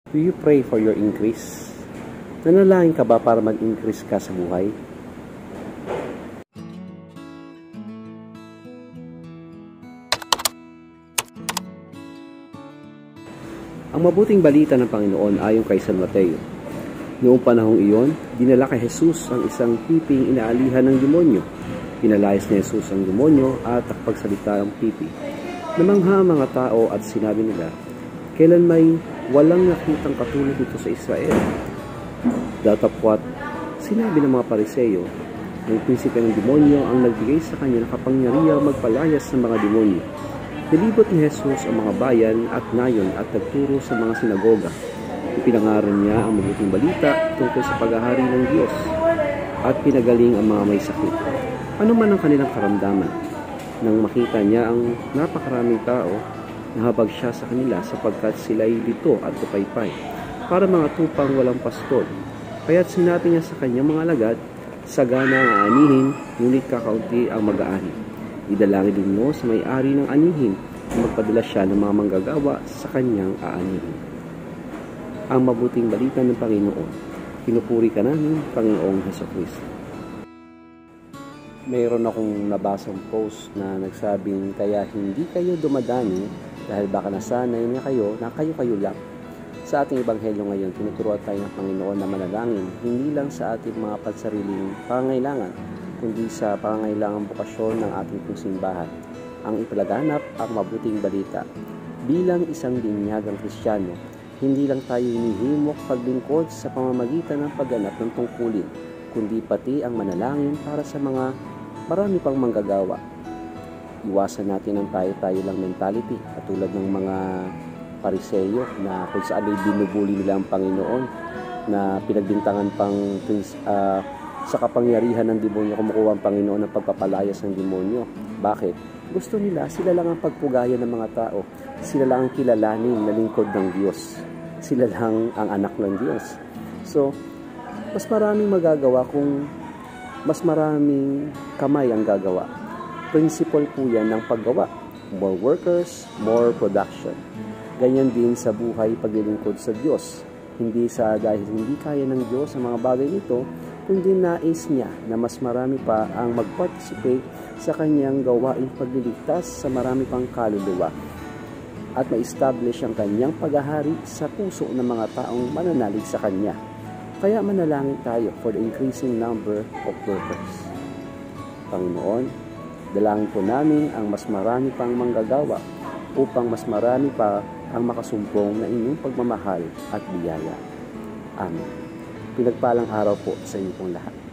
Do you pray for your increase? Nanalangin ka ba para mag-increase ka sa buhay? Ang mabuting balita ng Panginoon ayon kay San Mateo. Noong panahong iyon, dinala kay Jesus ang isang piping inaalihan ng demonyo. Pinalayas ni Jesus ang demonyo at nakapagsalita ang pipi. Namangha ang mga tao at sinabi nila, kailan may walang nakitang katulad nito sa Israel. Datapwat, sinabi ng mga Pariseyo, ang prinsipe ng demonyo ang nagbigay sa kanya ng kapangyarihang magpalayas ng mga demonyo. Nilibot ni Jesus ang mga bayan at nayon at nagturo sa mga sinagoga. Ipinangaral niya ang mabuting balita tungkol sa paghahari ng Diyos at pinagaling ang mga may sakit. Ano man ang kanilang karamdaman, nang makita niya ang napakaraming tao, nahabag siya sa kanila sapagkat sila'y lito at tupaypay, para mga tupang walang pastol. Kaya't sinabi niya sa kanyang mga alagad, sagana ang aanihin, ngunit kakaunti ang mag-aani. Idalangin din mo sa may-ari ng anihin na magpadala siya ng mga manggagawa sa kanyang aanihin. Ang mabuting balita ng Panginoon. Pinupuri ka namin, Panginoong Hesukristo. Mayroon akong nabasang post na nagsabing kaya hindi kayo dumadami dahil baka nasanay na kayo lang. Sa ating ebanghelyo ngayon, tinuturuan tayo ng Panginoon na manalangin hindi lang sa ating mga pansariling pangangailangan, kundi sa pangangailangang bukasyon ng ating simbahan. Ang ipalaganap ang mabuting balita. Bilang isang binyagang Kristiyano, hindi lang tayo hinihimok paglingkod sa pamamagitan ng pagganap ng tungkulin, kundi pati ang manalangin para sa mga marami pang manggagawa. Iwasan natin ang tayo-tayo lang mentality, katulad ng mga Pariseyo na kung saan ay binubuli nila ang Panginoon, na pinagbintangan pang sa kapangyarihan ng demonyo, kumukuha ang Panginoon ng pagpapalayas ng demonyo. Bakit? Gusto nila, sila lang ang pagpugayan ng mga tao. Sila lang ang kilalanin na lingkod ng Diyos. Sila lang ang anak ng Diyos. So, mas maraming magagawa kung mas maraming kamay ang gagawa. Principle po yan ng paggawa. More workers, more production. Ganyan din sa buhay paglilingkod sa Diyos. Hindi dahil hindi kaya ng Diyos ang mga bagay nito, kundi nais niya na mas marami pa ang mag-participate sa kanyang gawaing pagliligtas sa marami pang kaluluwa at ma-establish ang kanyang paghahari sa puso ng mga taong mananalig sa kanya. Kaya manalangin tayo for the increasing number of workers. Panginoon, dalangin po namin ang mas marami pang manggagawa upang mas marami pa ang makasumpong na inyong pagmamahal at biyaya. Amen. Pinagpalang araw po sa inyo pong lahat.